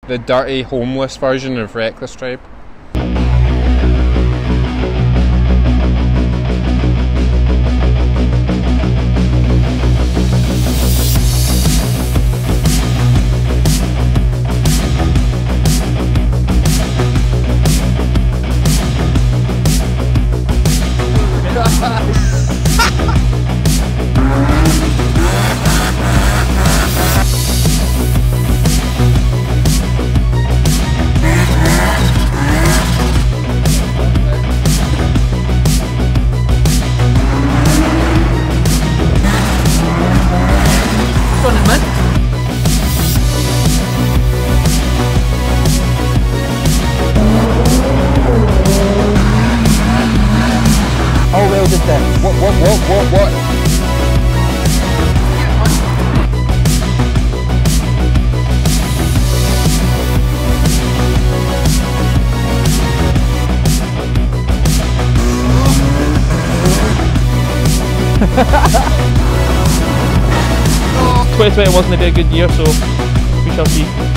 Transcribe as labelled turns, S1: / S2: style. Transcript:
S1: the dirty, homeless version of Reckless Tribe.
S2: How well did that? What?
S3: Oh, 2020 wasn't a very good year, so we shall see.